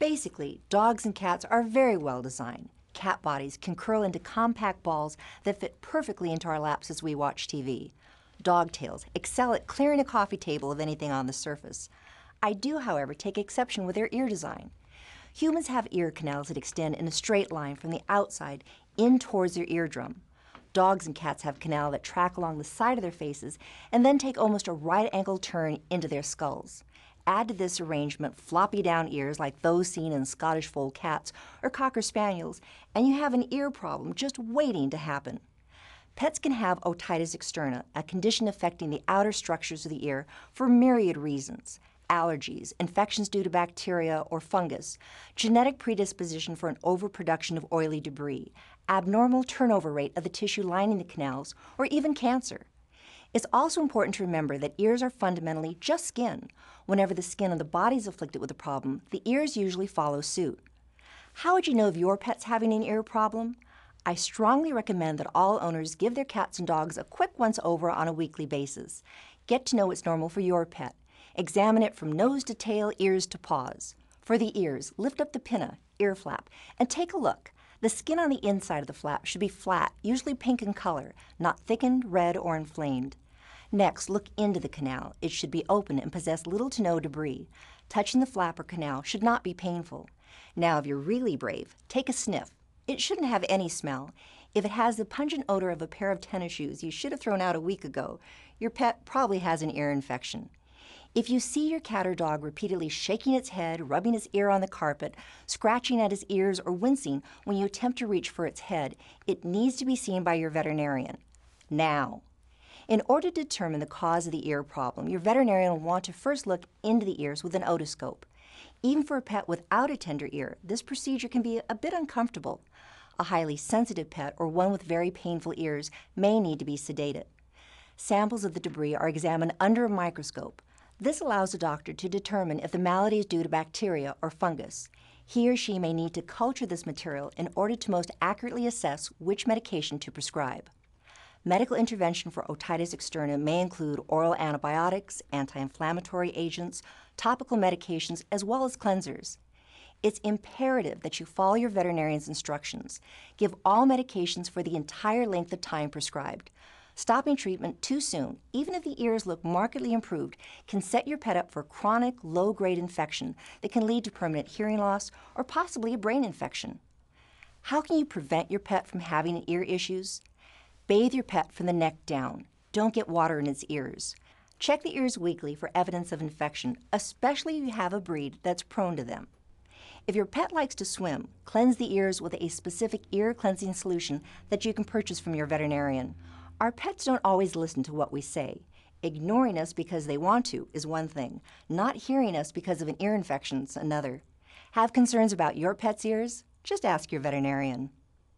Basically, dogs and cats are very well designed. Cat bodies can curl into compact balls that fit perfectly into our laps as we watch TV. Dog tails excel at clearing a coffee table of anything on the surface. I do, however, take exception with their ear design. Humans have ear canals that extend in a straight line from the outside in towards their eardrum. Dogs and cats have canals that track along the side of their faces and then take almost a right-angle turn into their skulls. Add to this arrangement floppy down ears like those seen in Scottish fold cats or Cocker Spaniels, and you have an ear problem just waiting to happen. Pets can have otitis externa, a condition affecting the outer structures of the ear for myriad reasons: allergies, infections due to bacteria or fungus, genetic predisposition for an overproduction of oily debris, abnormal turnover rate of the tissue lining the canals, or even cancer. It's also important to remember that ears are fundamentally just skin. Whenever the skin of the body is afflicted with a problem, the ears usually follow suit. How would you know if your pet's having an ear problem? I strongly recommend that all owners give their cats and dogs a quick once-over on a weekly basis. Get to know what's normal for your pet. Examine it from nose to tail, ears to paws. For the ears, lift up the pinna, ear flap, and take a look. The skin on the inside of the flap should be flat, usually pink in color, not thickened, red, or inflamed. Next, look into the canal. It should be open and possess little to no debris. Touching the flap or canal should not be painful. Now, if you're really brave, take a sniff. It shouldn't have any smell. If it has the pungent odor of a pair of tennis shoes you should have thrown out a week ago, your pet probably has an ear infection. If you see your cat or dog repeatedly shaking its head, rubbing its ear on the carpet, scratching at its ears, or wincing when you attempt to reach for its head, it needs to be seen by your veterinarian. Now. In order to determine the cause of the ear problem, your veterinarian will want to first look into the ears with an otoscope. Even for a pet without a tender ear, this procedure can be a bit uncomfortable. A highly sensitive pet or one with very painful ears may need to be sedated. Samples of the debris are examined under a microscope. This allows the doctor to determine if the malady is due to bacteria or fungus. He or she may need to culture this material in order to most accurately assess which medication to prescribe. Medical intervention for otitis externa may include oral antibiotics, anti-inflammatory agents, topical medications, as well as cleansers. It's imperative that you follow your veterinarian's instructions. Give all medications for the entire length of time prescribed. Stopping treatment too soon, even if the ears look markedly improved, can set your pet up for chronic, low-grade infection that can lead to permanent hearing loss or possibly a brain infection. How can you prevent your pet from having ear issues? Bathe your pet from the neck down. Don't get water in its ears. Check the ears weekly for evidence of infection, especially if you have a breed that's prone to them. If your pet likes to swim, cleanse the ears with a specific ear cleansing solution that you can purchase from your veterinarian. Our pets don't always listen to what we say. Ignoring us because they want to is one thing. Not hearing us because of an ear infection is another. Have concerns about your pet's ears? Just ask your veterinarian.